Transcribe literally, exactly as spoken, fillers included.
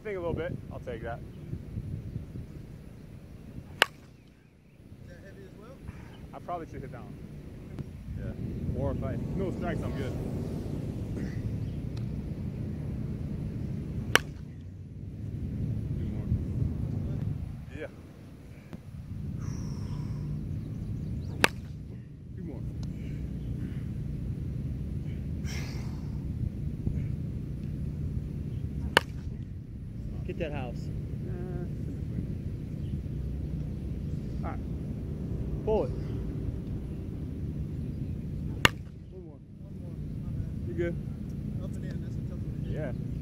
think a little bit. I'll take that. Is that heavy as well? I probably should hit that one. Yeah. Or if I no strikes, I'm good. Two more. Yeah. Two more. Get that house. All right. Pull it. One more. You good? Up and in, that's a tough one. Yeah.